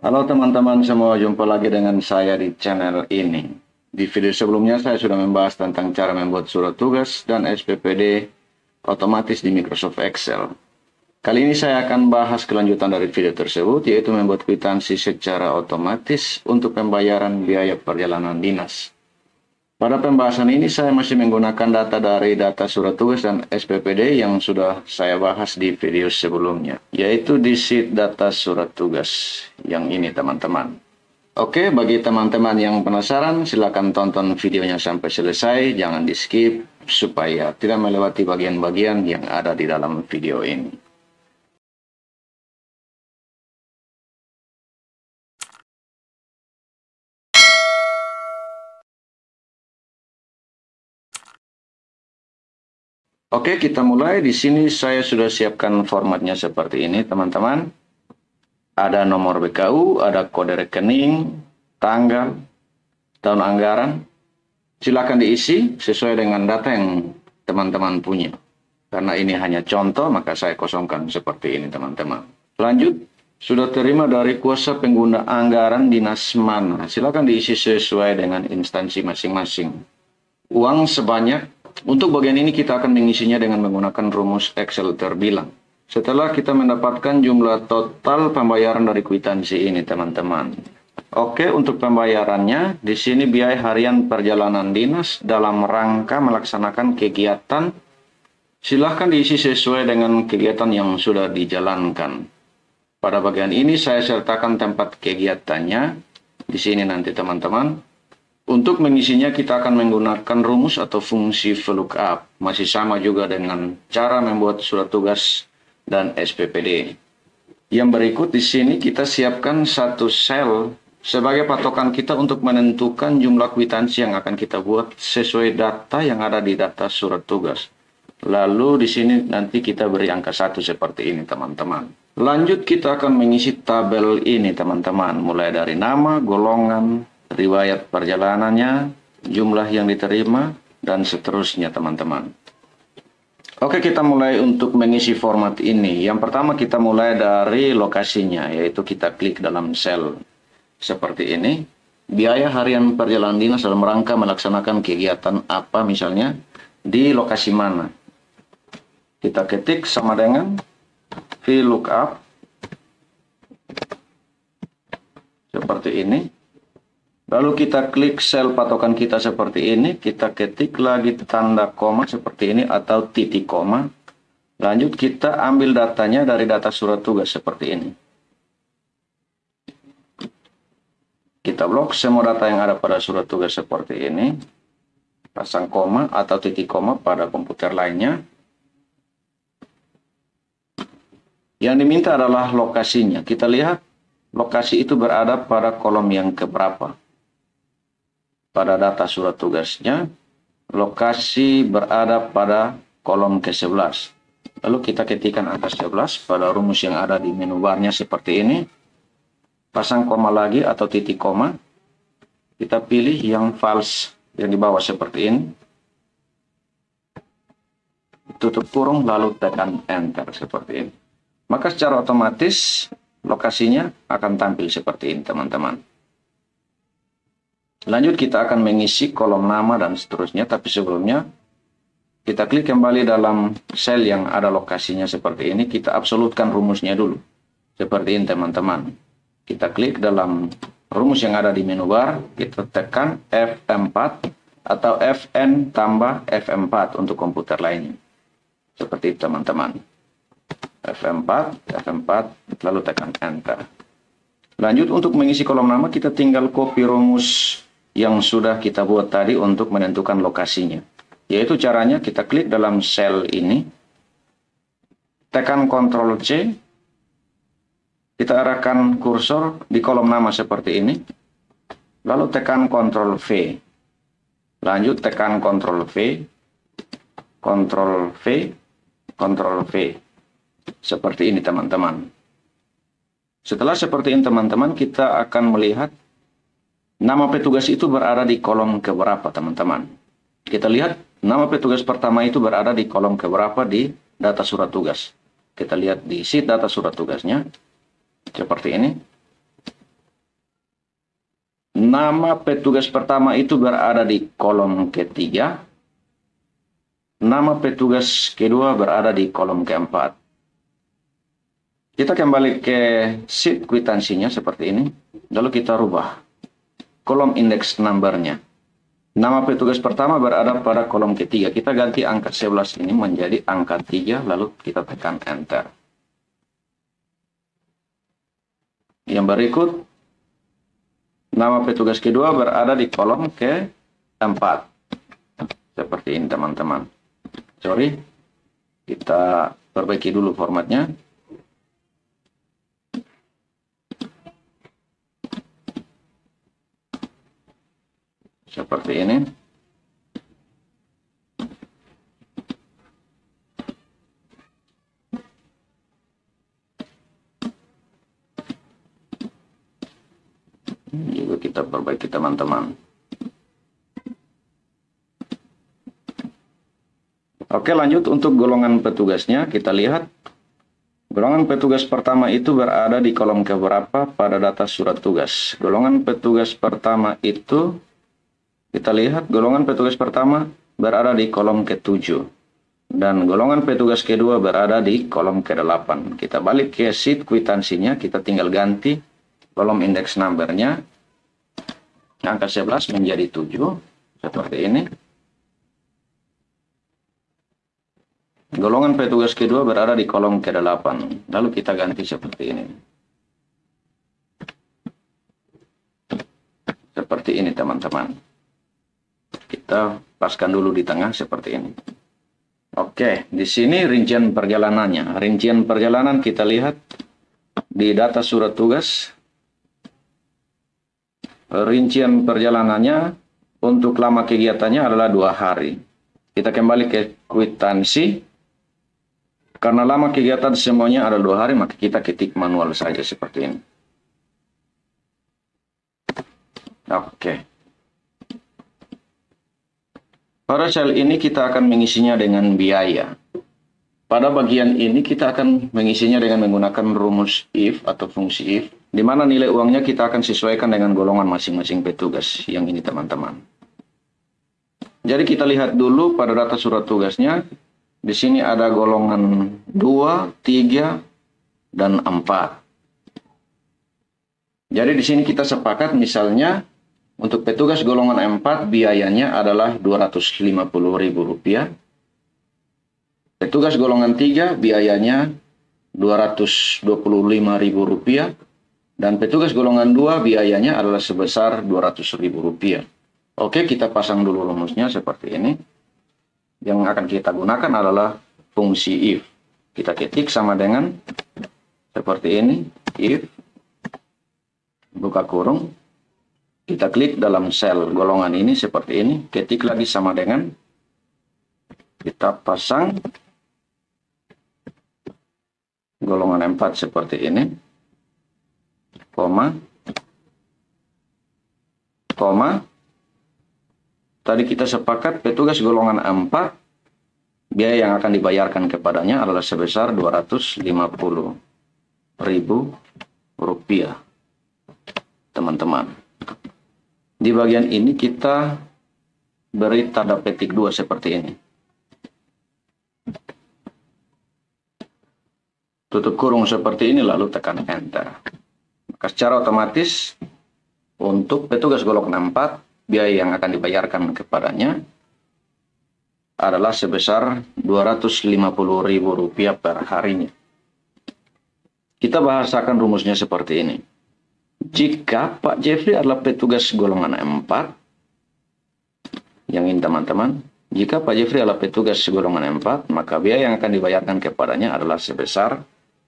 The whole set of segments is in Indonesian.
Halo teman-teman semua, jumpa lagi dengan saya di channel ini. Di video sebelumnya saya sudah membahas tentang cara membuat surat tugas dan SPPD otomatis di Microsoft Excel. Kali ini saya akan bahas kelanjutan dari video tersebut, yaitu membuat kwitansi secara otomatis untuk pembayaran biaya perjalanan dinas. Pada pembahasan ini saya masih menggunakan data dari data surat tugas dan SPPD yang sudah saya bahas di video sebelumnya, yaitu di sheet data surat tugas yang ini teman-teman. Oke, bagi teman-teman yang penasaran silakan tonton videonya sampai selesai, jangan di skip supaya tidak melewati bagian-bagian yang ada di dalam video ini. Oke, kita mulai. Di sini saya sudah siapkan formatnya seperti ini, teman-teman. Ada nomor BKU, ada kode rekening, tanggal, tahun anggaran. Silakan diisi sesuai dengan data yang teman-teman punya. Karena ini hanya contoh, maka saya kosongkan seperti ini, teman-teman. Lanjut, sudah terima dari kuasa pengguna anggaran dinas mana? Silakan diisi sesuai dengan instansi masing-masing. Uang sebanyak. Untuk bagian ini kita akan mengisinya dengan menggunakan rumus Excel terbilang. Setelah kita mendapatkan jumlah total pembayaran dari kwitansi ini, teman-teman. Oke, untuk pembayarannya, di sini biaya harian perjalanan dinas dalam rangka melaksanakan kegiatan. Silahkan diisi sesuai dengan kegiatan yang sudah dijalankan. Pada bagian ini saya sertakan tempat kegiatannya. Di sini nanti, teman-teman. Untuk mengisinya kita akan menggunakan rumus atau fungsi VLOOKUP. Masih sama juga dengan cara membuat surat tugas dan SPPD. Yang berikut di sini kita siapkan satu sel sebagai patokan kita untuk menentukan jumlah kwitansi yang akan kita buat sesuai data yang ada di data surat tugas. Lalu di sini nanti kita beri angka 1 seperti ini, teman-teman. Lanjut kita akan mengisi tabel ini, teman-teman. Mulai dari nama, golongan, riwayat perjalanannya, jumlah yang diterima, dan seterusnya, teman-teman. Oke, kita mulai untuk mengisi format ini. Yang pertama kita mulai dari lokasinya, yaitu kita klik dalam sel seperti ini. Biaya harian perjalanan dinas dalam rangka melaksanakan kegiatan apa misalnya, di lokasi mana. Kita ketik sama dengan VLOOKUP seperti ini. Lalu kita klik sel patokan kita seperti ini, kita ketik lagi tanda koma seperti ini atau titik koma. Lanjut kita ambil datanya dari data surat tugas seperti ini. Kita blok semua data yang ada pada surat tugas seperti ini. Pasang koma atau titik koma pada komputer lainnya. Yang diminta adalah lokasinya. Kita lihat lokasi itu berada pada kolom yang keberapa. Pada data surat tugasnya, lokasi berada pada kolom ke-11. Lalu kita ketikkan angka 11 pada rumus yang ada di menu barnya seperti ini. Pasang koma lagi atau titik koma. Kita pilih yang false yang di bawah seperti ini. Tutup kurung lalu tekan enter seperti ini. Maka secara otomatis lokasinya akan tampil seperti ini, teman-teman. Lanjut kita akan mengisi kolom nama dan seterusnya, tapi sebelumnya kita klik kembali dalam sel yang ada lokasinya seperti ini, kita absolutkan rumusnya dulu. Seperti ini, teman-teman. Kita klik dalam rumus yang ada di menu bar, kita tekan F4 atau Fn tambah F4 untuk komputer lainnya. Seperti itu, teman-teman. F4, lalu tekan enter. Lanjut untuk mengisi kolom nama, kita tinggal copy rumus yang sudah kita buat tadi untuk menentukan lokasinya. Yaitu caranya kita klik dalam sel ini, tekan Ctrl C, kita arahkan kursor di kolom nama seperti ini, lalu tekan Ctrl V. Lanjut tekan Ctrl V, Ctrl V, Ctrl V. Seperti ini, teman-teman. Setelah seperti ini, teman-teman, kita akan melihat nama petugas itu berada di kolom keberapa, teman-teman. Kita lihat nama petugas pertama itu berada di kolom keberapa di data surat tugas. Kita lihat di sheet data surat tugasnya. Seperti ini. Nama petugas pertama itu berada di kolom ketiga. Nama petugas kedua berada di kolom keempat. Kita kembali ke sheet kwitansinya seperti ini. Lalu kita rubah kolom index number-nya. Nama petugas pertama berada pada kolom ketiga. Kita ganti angka 11 ini menjadi angka 3, lalu kita tekan enter. Yang berikut, nama petugas kedua berada di kolom keempat. Seperti ini teman-teman. Sorry, kita perbaiki dulu formatnya. Seperti ini. Juga kita perbaiki teman-teman. Oke, lanjut untuk golongan petugasnya. Kita lihat golongan petugas pertama itu berada di kolom keberapa pada data surat tugas. Golongan petugas pertama itu, kita lihat golongan petugas pertama berada di kolom ke-7. Dan golongan petugas kedua berada di kolom ke-8. Kita balik ke sheet kwitansinya, kita tinggal ganti kolom index number-nya. Angka 11 menjadi 7. Seperti ini. Golongan petugas kedua berada di kolom ke-8. Lalu kita ganti seperti ini. Seperti ini teman-teman. Kita paskan dulu di tengah seperti ini. Oke, di sini rincian perjalanannya. Rincian perjalanan kita lihat di data surat tugas. Rincian perjalanannya untuk lama kegiatannya adalah 2 hari. Kita kembali ke kwitansi. Karena lama kegiatan semuanya adalah 2 hari, maka kita ketik manual saja seperti ini. Oke. Pada sel ini kita akan mengisinya dengan biaya. Pada bagian ini kita akan mengisinya dengan menggunakan rumus if atau fungsi if, di mana nilai uangnya kita akan sesuaikan dengan golongan masing-masing petugas. Yang ini teman-teman. Jadi kita lihat dulu pada data surat tugasnya. Di sini ada golongan 2, 3, dan 4. Jadi di sini kita sepakat misalnya untuk petugas golongan 4 biayanya adalah Rp250.000. Petugas golongan 3 biayanya Rp225.000. Dan petugas golongan 2 biayanya adalah sebesar Rp200.000. Oke, kita pasang dulu rumusnya seperti ini. Yang akan kita gunakan adalah fungsi if. Kita ketik sama dengan seperti ini. If, buka kurung. Kita klik dalam sel golongan ini seperti ini. Ketik lagi sama dengan. Kita pasang golongan 4 seperti ini. Koma. Tadi kita sepakat petugas golongan 4. Biaya yang akan dibayarkan kepadanya adalah sebesar Rp250.000. Teman-teman. Di bagian ini kita beri tanda petik 2 seperti ini. Tutup kurung seperti ini lalu tekan enter. Maka secara otomatis untuk petugas golongan 4 biaya yang akan dibayarkan kepadanya adalah sebesar Rp250.000 per harinya. Kita bahasakan rumusnya seperti ini. Jika Pak Jeffrey adalah petugas golongan 4, yang ini teman-teman, jika Pak Jeffrey adalah petugas golongan 4, maka biaya yang akan dibayarkan kepadanya adalah sebesar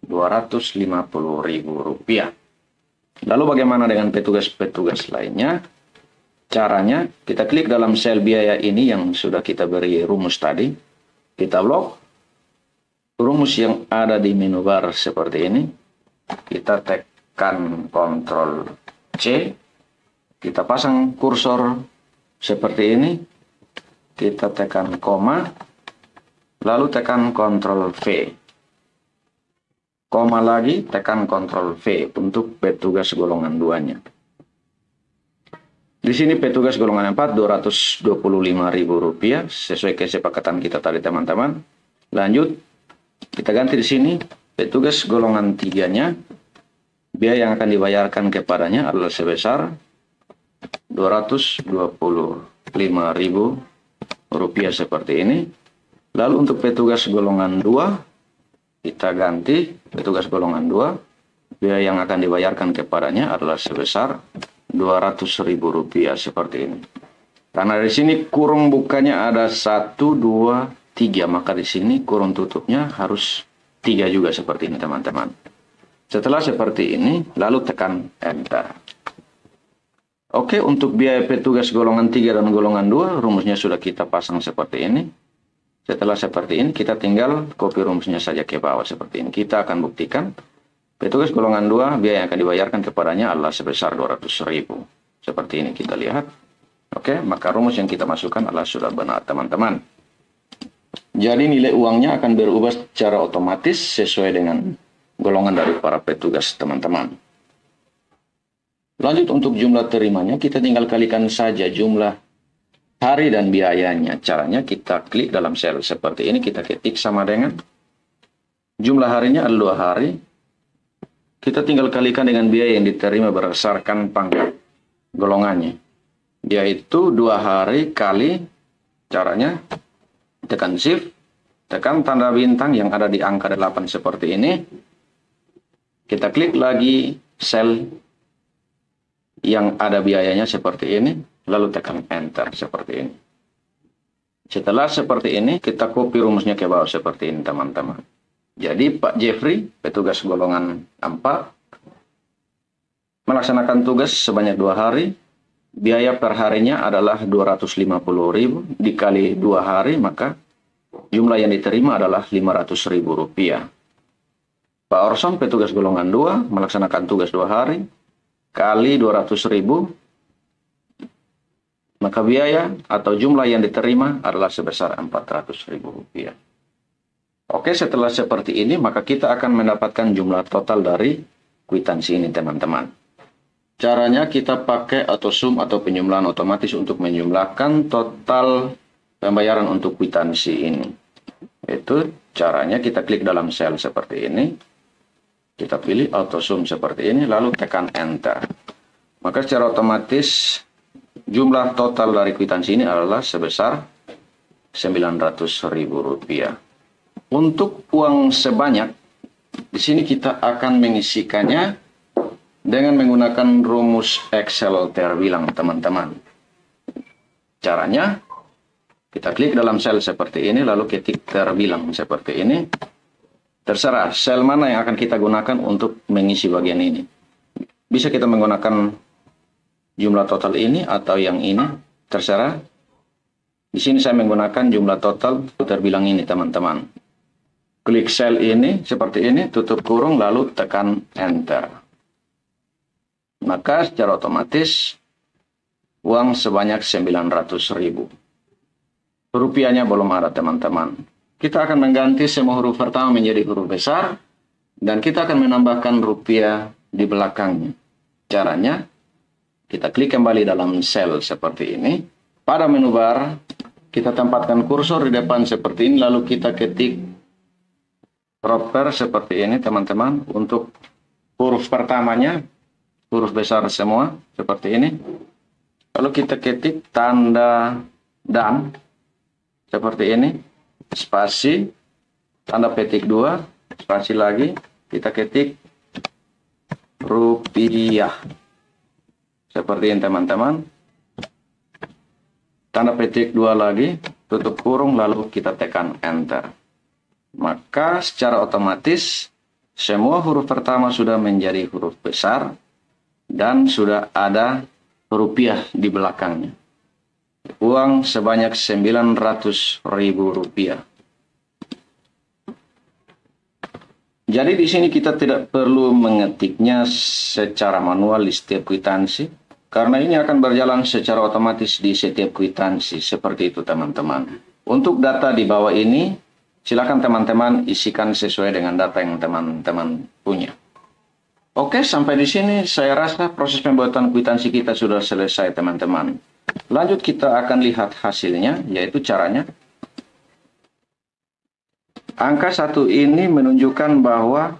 Rp250.000. Lalu bagaimana dengan petugas-petugas lainnya? Caranya, kita klik dalam sel biaya ini yang sudah kita beri rumus tadi. Kita blok rumus yang ada di menu bar seperti ini. Kita tekan Ctrl C, kita pasang kursor seperti ini, kita tekan koma, lalu tekan Ctrl V, koma lagi, tekan Ctrl V untuk petugas golongan 2-nya. Di sini petugas golongan 4 Rp225.000 sesuai kesepakatan kita tadi teman-teman. Lanjut, kita ganti di sini petugas golongan 3-nya biaya yang akan dibayarkan kepadanya adalah sebesar Rp225.000 seperti ini. Lalu untuk petugas golongan 2 kita ganti petugas golongan 2 biaya yang akan dibayarkan kepadanya adalah sebesar Rp200.000 seperti ini. Karena di sini kurung bukanya ada 1, 2, 3, maka di sini kurung tutupnya harus 3 juga seperti ini teman-teman. Setelah seperti ini, lalu tekan enter. Oke, untuk biaya petugas golongan 3 dan golongan 2, rumusnya sudah kita pasang seperti ini. Setelah seperti ini, kita tinggal copy rumusnya saja ke bawah seperti ini. Kita akan buktikan petugas golongan 2, biaya yang akan dibayarkan kepadanya adalah sebesar Rp200.000. Seperti ini kita lihat. Oke, maka rumus yang kita masukkan adalah sudah benar, teman-teman. Jadi nilai uangnya akan berubah secara otomatis sesuai dengan golongan dari para petugas, teman-teman. Lanjut untuk jumlah terimanya, kita tinggal kalikan saja jumlah hari dan biayanya. Caranya kita klik dalam sel seperti ini, kita ketik sama dengan jumlah harinya adalah 2 hari. Kita tinggal kalikan dengan biaya yang diterima berdasarkan pangkat golongannya. Yaitu 2 hari kali, caranya tekan shift, tekan tanda bintang yang ada di angka 8 seperti ini. Kita klik lagi sel yang ada biayanya seperti ini, lalu tekan enter seperti ini. Setelah seperti ini, kita copy rumusnya ke bawah seperti ini, teman-teman. Jadi Pak Jeffrey, petugas golongan 4, melaksanakan tugas sebanyak 2 hari. Biaya per harinya adalah Rp250.000 dikali 2 hari, maka jumlah yang diterima adalah Rp500.000. Pak Orson, petugas golongan 2, melaksanakan tugas 2 hari, kali 200.000, maka biaya atau jumlah yang diterima adalah sebesar Rp400.000. Oke, setelah seperti ini, maka kita akan mendapatkan jumlah total dari kwitansi ini, teman-teman. Caranya kita pakai AutoSum atau penjumlahan otomatis untuk menjumlahkan total pembayaran untuk kwitansi ini. Itu caranya kita klik dalam sel seperti ini. Kita pilih AutoSum seperti ini, lalu tekan enter. Maka secara otomatis jumlah total dari kwitansi ini adalah sebesar Rp900.000. Untuk uang sebanyak, di sini kita akan mengisikannya dengan menggunakan rumus Excel terbilang, teman-teman. Caranya, kita klik dalam sel seperti ini, lalu ketik terbilang seperti ini. Terserah sel mana yang akan kita gunakan untuk mengisi bagian ini. Bisa kita menggunakan jumlah total ini atau yang ini, terserah. Di sini saya menggunakan jumlah total terbilang ini, teman-teman. Klik sel ini seperti ini, tutup kurung, lalu tekan enter. Maka secara otomatis uang sebanyak Rp900.000. Rupiahnya belum ada, teman-teman. Kita akan mengganti semua huruf pertama menjadi huruf besar, dan kita akan menambahkan rupiah di belakangnya. Caranya, kita klik kembali dalam sel seperti ini. Pada menu bar, kita tempatkan kursor di depan seperti ini, lalu kita ketik proper seperti ini, teman-teman. Untuk huruf pertamanya, huruf besar semua, seperti ini. Lalu kita ketik tanda dan, seperti ini. Spasi, tanda petik 2, spasi lagi, kita ketik rupiah. Seperti ini, teman-teman. Tanda petik 2 lagi, tutup kurung, lalu kita tekan enter. Maka secara otomatis semua huruf pertama sudah menjadi huruf besar dan sudah ada rupiah di belakangnya. Uang sebanyak Rp900.000. Jadi di sini kita tidak perlu mengetiknya secara manual di setiap kwitansi, karena ini akan berjalan secara otomatis di setiap kwitansi. Seperti itu, teman-teman. Untuk data di bawah ini, silakan teman-teman isikan sesuai dengan data yang teman-teman punya. Oke, sampai di sini saya rasa proses pembuatan kwitansi kita sudah selesai, teman-teman. Lanjut kita akan lihat hasilnya, yaitu caranya. Angka 1 ini menunjukkan bahwa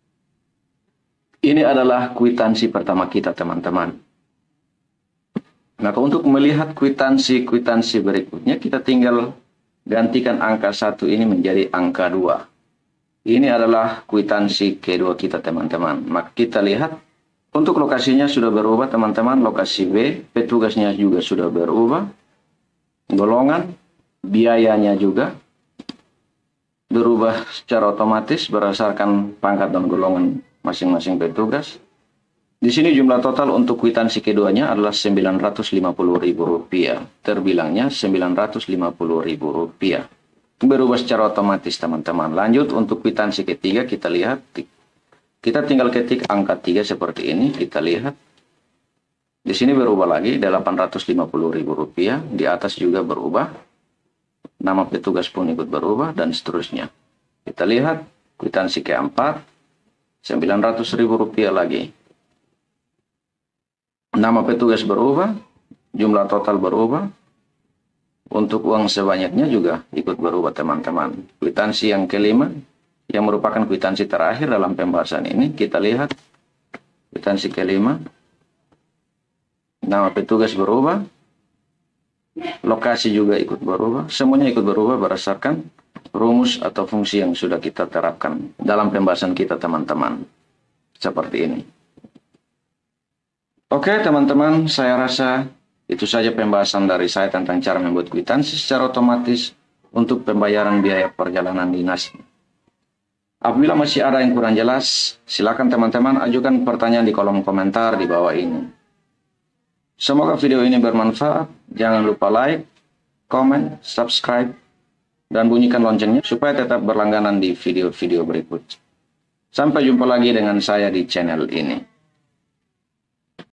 ini adalah kwitansi pertama kita, teman-teman. Nah, untuk melihat kwitansi berikutnya, kita tinggal gantikan angka 1 ini menjadi angka 2. Ini adalah kwitansi kedua kita, teman-teman. Maka kita lihat, untuk lokasinya sudah berubah, teman-teman. Lokasi B, petugasnya juga sudah berubah. Golongan, biayanya juga berubah secara otomatis berdasarkan pangkat dan golongan masing-masing petugas. Di sini jumlah total untuk kwitansi keduanya adalah Rp950.000. Terbilangnya Rp950.000. Berubah secara otomatis, teman-teman. Lanjut untuk kwitansi ketiga, kita lihat. Kita tinggal ketik angka 3 seperti ini. Kita lihat. Di sini berubah lagi Rp850.000. Di atas juga berubah. Nama petugas pun ikut berubah dan seterusnya. Kita lihat kwitansi keempat. Rp900.000 lagi. Nama petugas berubah, jumlah total berubah, untuk uang sebanyaknya juga ikut berubah, teman-teman. Kwitansi yang kelima, yang merupakan kwitansi terakhir dalam pembahasan ini, kita lihat kwitansi kelima, nama petugas berubah, lokasi juga ikut berubah, semuanya ikut berubah berdasarkan rumus atau fungsi yang sudah kita terapkan dalam pembahasan kita, teman-teman. Seperti ini. Oke, teman-teman, saya rasa itu saja pembahasan dari saya tentang cara membuat kwitansi secara otomatis untuk pembayaran biaya perjalanan dinas. Apabila masih ada yang kurang jelas, silakan teman-teman ajukan pertanyaan di kolom komentar di bawah ini. Semoga video ini bermanfaat. Jangan lupa like, komen, subscribe, dan bunyikan loncengnya supaya tetap berlangganan di video-video berikut. Sampai jumpa lagi dengan saya di channel ini.